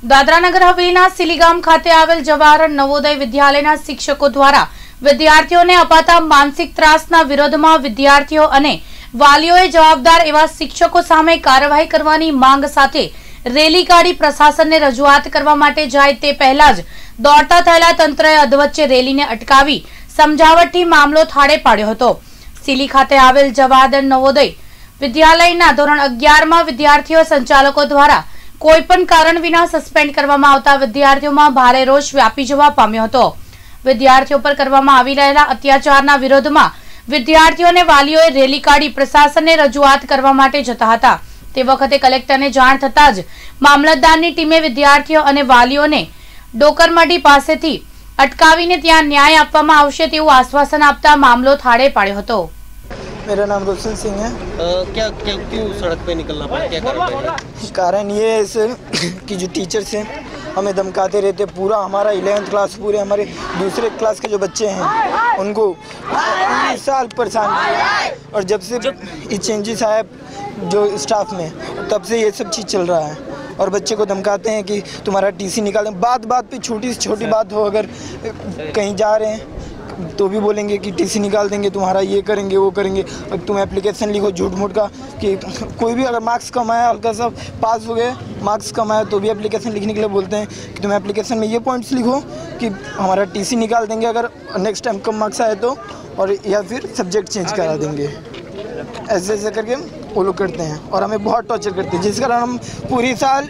દાદરા નગર હવેલીના સિલીગામ ખાતે આવેલ જવાહર નવોદય વિદ્યાલયના શિક્ષકો દ્વારા વિદ્યાર્થીઓને અપાતા માનસિક ત્રાસના વિરોધમાં વિદ્યાર્થીઓ અને વાલીઓએ જવાબદાર એવા શિક્ષકો સામે કાર્યવાહી કરવાની માંગ સાથે રેલી કાઢી પ્રશાસનને રજૂઆત કરવા માટે જાય તે પહેલા જ દોડતા થયેલા તંત્રએ અધવચ્ચે રેલીને અટકાવી સમજાવટથી મામલો થાળે પાડ્યો હતો। સિલી ખાતે આવેલ જવાહર નવોદય વિદ્યાલયના ધોરણ 11માં વિદ્યાર્થીઓ સંચાલકો દ્વારા કોઈપણ કારણ વિના સસ્પેન્ડ કરવામાં આવતા વિદ્યાર્થીઓમાં ભારે રોષ વ્યાપી જવા પામ્યો હતો। વિદ્યાર્થીઓ પર કરવામાં આવી રહેલા અત્યાચારના વિરોધમાં વિદ્યાર્થીઓ અને વાલીઓએ રેલી કાઢી પ્રશાસનને રજૂઆત કરવા માટે જતા હતા। તે વખતે કલેક્ટરને જાણ થતાં જ મામલતદારની ટીમે વિદ્યાર્થીઓ અને વાલીઓને ડોકરમઢી પાસેથી અટકાવીને ત્યાં ન્યાય આપવામાં આવશે તેવું આશ્વાસન આપતા મામલો થાળે પાડ્યો હતો। मेरा नाम रोशन सिंह है। क्यों सड़क पे निकलना पड़ा, क्या कारण ये है सर कि जो टीचर्स हैं हमें धमकाते रहते। पूरा हमारा 11th क्लास, पूरे हमारे दूसरे क्लास के जो बच्चे हैं उनको पूरे साल परेशान किया। और जब से ये चेंजेस आया जो स्टाफ में, तब से ये सब चीज़ चल रहा है। और बच्चे को धमकाते हैं कि तुम्हारा टीसी निकालें। बात बात पे छोटी से छोटी बात हो, अगर कहीं जा रहे हैं तो भी बोलेंगे कि टीसी निकाल देंगे, तुम्हारा ये करेंगे वो करेंगे। अब तुम एप्लीकेशन लिखो झूठ मूठ का कि कोई भी अगर मार्क्स कम आया, हल्का सा पास हो गए, मार्क्स कम आया तो भी एप्लीकेशन लिखने के लिए बोलते हैं कि तुम एप्लीकेशन में ये पॉइंट्स लिखो कि हमारा टीसी निकाल देंगे अगर नेक्स्ट टाइम कम मार्क्स आए तो, और या फिर सब्जेक्ट चेंज करा देंगे। ऐसे ऐसे करके वो लोग करते हैं और हमें बहुत टॉर्चर करते हैं, जिस कारण हम पूरी साल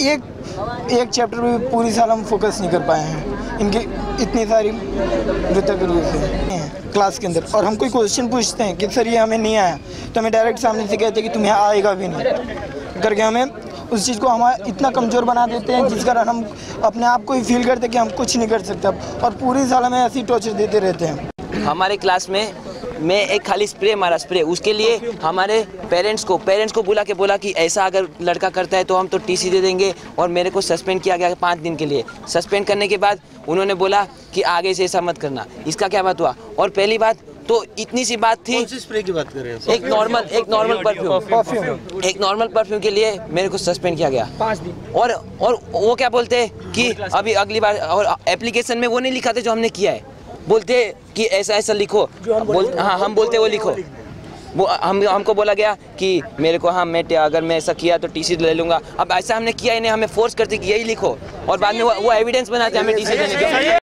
एक चैप्टर में पूरी साल हम फोकस नहीं कर पाए हैं। इनकी इतनी सारी हैं क्लास के अंदर, और हम कोई क्वेश्चन पूछते हैं कि सर ये हमें नहीं आया तो हमें डायरेक्ट सामने से कहते हैं कि तुम्हें आएगा भी नहीं करके हमें उस चीज़ को हमारा इतना कमज़ोर बना देते हैं, जिस कारण हम अपने आप को ही फील करते हैं कि हम कुछ नहीं कर सकते। और पूरी साल हमें ऐसी टॉर्चर देते रहते हैं। हमारे क्लास में मैं एक खाली स्प्रे मारा, स्प्रे उसके लिए हमारे पेरेंट्स को बोला कि ऐसा अगर लड़का करता है तो हम तो टीसी दे देंगे, और मेरे को सस्पेंड किया गया 5 दिन के लिए। सस्पेंड करने के बाद उन्होंने बोला कि आगे से ऐसा मत करना। इसका क्या बात हुआ? और पहली बात तो इतनी सी बात थी, कौन सी स्प्रे की बात कर रहे हैं? एक नॉर्मल परफ्यूम के लिए मेरे को सस्पेंड किया गया 5 दिन। और वो क्या बोलते हैं कि अभी अगली बार, और एप्लीकेशन में वो नहीं लिखा था जो हमने किया है, बोलते कि ऐसा ऐसा लिखो। हाँ, हम बोलते वो लिखो। वो हमको बोला गया कि मेरे को अगर मैं ऐसा किया तो टीसी ले लूँगा। अब ऐसा हमने किया ही नहीं, हमें फोर्स करते कि यही लिखो, और बाद में वो एविडेंस बनाते हमें टीसी देने के।